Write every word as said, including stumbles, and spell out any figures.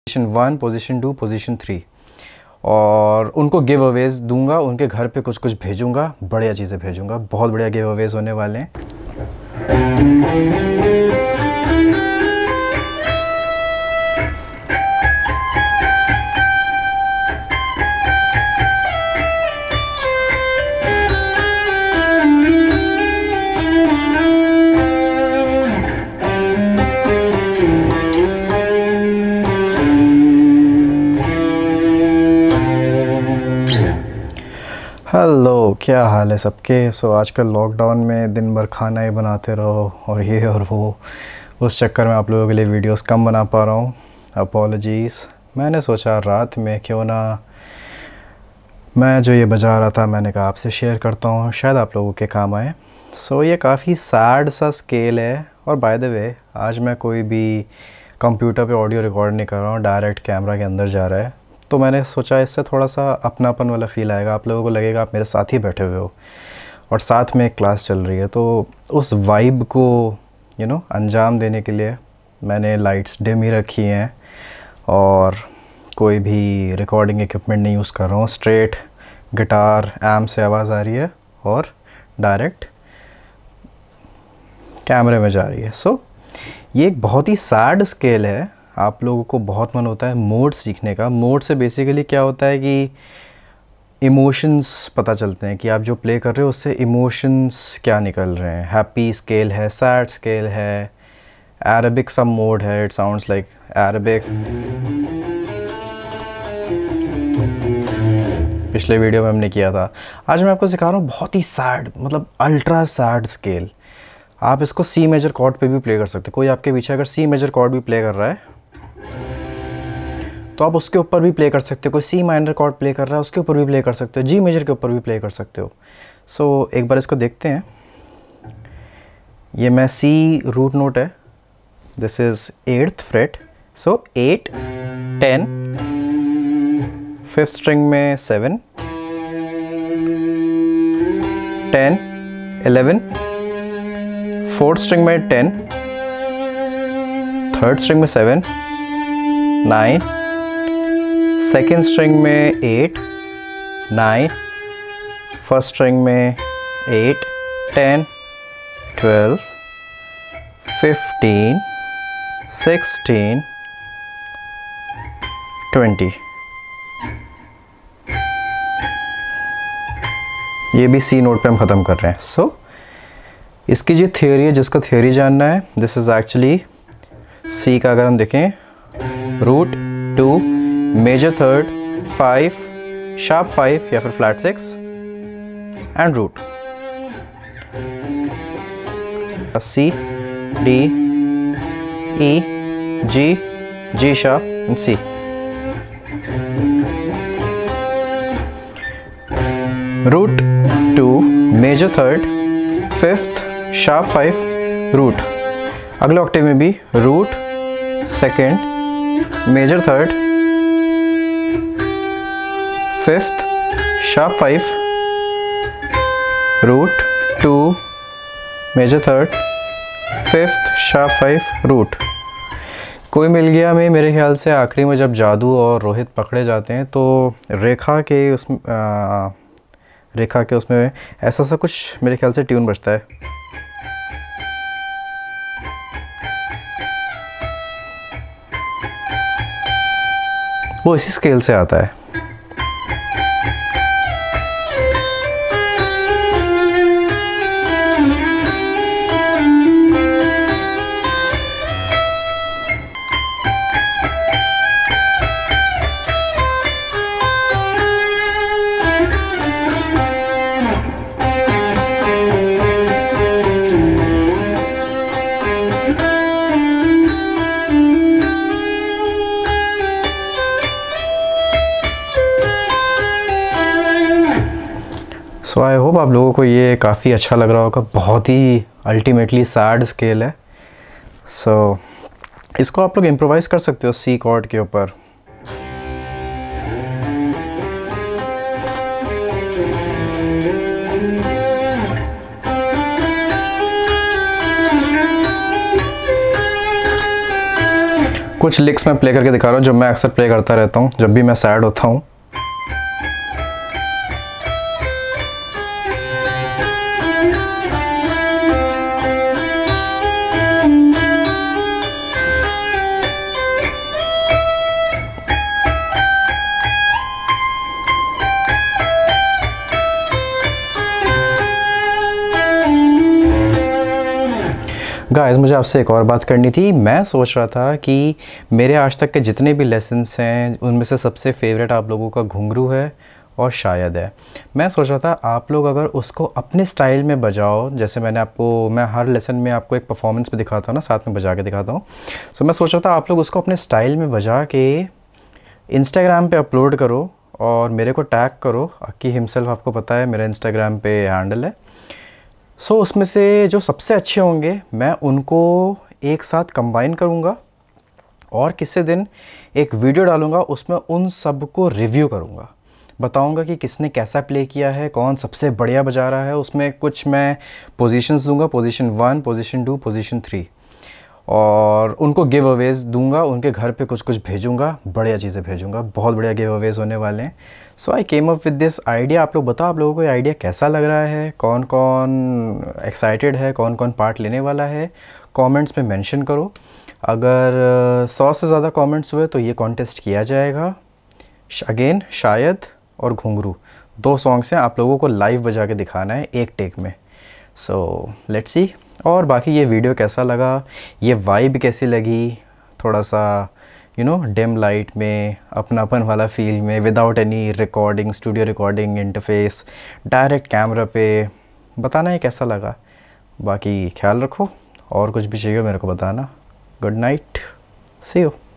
Position one, position two, position three, और उनको give Awez दूंगा, उनके घर पे कुछ कुछ भेजूंगा, बढ़िया चीज़ें भेजूंगा, बहुत बढ़िया गिव अवेज होने वाले हैं। हेलो, क्या हाल है सबके। सो आजकल लॉकडाउन में दिन भर खाना ही बनाते रहो और ये और वो, उस चक्कर में आप लोगों के लिए वीडियोस कम बना पा रहा हूँ, अपॉलॉजीज़। मैंने सोचा रात में क्यों ना मैं जो ये बजा रहा था, मैंने कहा आपसे शेयर करता हूँ, शायद आप लोगों के काम आए। सो ये काफ़ी सैड सा स्केल है, और बाय द वे आज मैं कोई भी कंप्यूटर पे ऑडियो रिकॉर्ड नहीं कर रहा हूँ, डायरेक्ट कैमरा के अंदर जा रहा है। तो मैंने सोचा इससे थोड़ा सा अपनापन वाला फ़ील आएगा, आप लोगों को लगेगा आप मेरे साथ ही बैठे हुए हो और साथ में एक क्लास चल रही है। तो उस वाइब को यू नो अंजाम देने के लिए मैंने लाइट्स डिम ही रखी हैं और कोई भी रिकॉर्डिंग इक्विपमेंट नहीं यूज़ कर रहा हूँ। स्ट्रेट गिटार एम्प से आवाज़ आ रही है और डायरेक्ट कैमरे में जा रही है। सो so, ये एक बहुत ही सैड स्केल है। आप लोगों को बहुत मन होता है मोड सीखने का। मोड से बेसिकली क्या होता है कि इमोशंस पता चलते हैं कि आप जो प्ले कर रहे हो उससे इमोशंस क्या निकल रहे हैं। हैप्पी स्केल है, सैड स्केल है, अरबिक सब मोड है, इट साउंड्स लाइक अरबिक। पिछले वीडियो में हमने किया था। आज मैं आपको सिखा रहा हूँ बहुत ही सैड, मतलब अल्ट्रा सैड स्केल। आप इसको सी मेजर कॉर्ड पे भी प्ले कर सकते हो। कोई आपके पीछे अगर सी मेजर कॉर्ड भी प्ले कर रहा है तो आप उसके ऊपर भी प्ले कर सकते हो। कोई सी माइनर कॉर्ड प्ले कर रहा है उसके ऊपर भी प्ले कर सकते हो, जी मेजर के ऊपर भी प्ले कर सकते हो। सो so, एक बार इसको देखते हैं। ये मैं सी रूट नोट है, this is eighth fret. So eight, ten, fifth string में seven, ten, eleven, fourth string में टेन, थर्ड स्ट्रिंग में सेवन, नाइन, सेकेंड स्ट्रिंग में एट, नाइन, फर्स्ट स्ट्रिंग में eight, ten, twelve, fifteen, sixteen, twenty. ये भी सी note पे हम ख़त्म कर रहे हैं। सो so, इसकी जो थियोरी है, जिसका थियोरी जानना है, दिस इज़ एक्चुअली सी का अगर हम देखें, root two, major third, five, sharp five या फिर flat six and root. C, D, E, G, G sharp and C. Root two, major third, fifth, sharp five, root. अगले octave में भी root, second, major third, fifth, sharp five, root, two, major third, fifth, sharp five, root. कोई मिल गया में मेरे ख्याल से आखिरी में जब जादू और रोहित पकड़े जाते हैं तो रेखा के उसमें रेखा के उसमें ऐसा सा कुछ मेरे ख्याल से ट्यून बजता है। वो इसी स्केल से आता है। सो आई होप आप लोगों को ये काफ़ी अच्छा लग रहा होगा। बहुत ही अल्टीमेटली सैड स्केल है। सो so, इसको आप लोग इम्प्रोवाइज़ कर सकते हो सी कॉर्ड के ऊपर। कुछ लिक्स मैं प्ले करके दिखा रहा हूँ जो मैं अक्सर प्ले करता रहता हूँ जब भी मैं सैड होता हूँ। गाइस, मुझे आपसे एक और बात करनी थी। मैं सोच रहा था कि मेरे आज तक के जितने भी लेसन्स हैं उनमें से सबसे फेवरेट आप लोगों का घुंघरू है और शायद है। मैं सोच रहा था आप लोग अगर उसको अपने स्टाइल में बजाओ, जैसे मैंने आपको मैं हर लेसन में आपको एक परफॉर्मेंस भी दिखाता हूँ ना, साथ में बजा के दिखाता हूँ। सो मैं सोच रहा था आप लोग उसको अपने स्टाइल में बजा के इंस्टाग्राम पे अपलोड करो और मेरे को टैग करो। अक्की हिमसेल्फ, आपको पता है मेरा इंस्टाग्राम पे हैंडल है। सो so, उसमें से जो सबसे अच्छे होंगे मैं उनको एक साथ कंबाइन करूँगा और किसी दिन एक वीडियो डालूँगा, उसमें उन सब को रिव्यू करूँगा, बताऊँगा कि किसने कैसा प्ले किया है, कौन सबसे बढ़िया बजा रहा है। उसमें कुछ मैं पोजीशंस दूंगा, position one, position two, position three, और उनको गिव अवेज दूंगा। उनके घर पे कुछ कुछ भेजूंगा, बढ़िया चीज़ें भेजूंगा, बहुत बढ़िया गिव अवेज होने वाले हैं। So I came up with this idea. आप लोग बताओ आप लोगों को ये आइडिया कैसा लग रहा है, कौन कौन एक्साइटेड है, कौन कौन पार्ट लेने वाला है, कमेंट्स में मेंशन करो। अगर सौ से ज़्यादा कमेंट्स हुए तो ये कॉन्टेस्ट किया जाएगा। अगेन शायद और घुंघरू दो सॉन्ग्स हैं, आप लोगों को लाइव बजा के दिखाना है एक टेक में। So let's see. और बाकी ये वीडियो कैसा लगा, ये वाइब कैसी लगी, थोड़ा सा यू नो डिम लाइट में अपनापन वाला फील में, without any recording, studio recording interface, direct camera पे, बताना है कैसा लगा। बाकी ख्याल रखो और कुछ भी चाहिए मेरे को बताना। Good night, see you.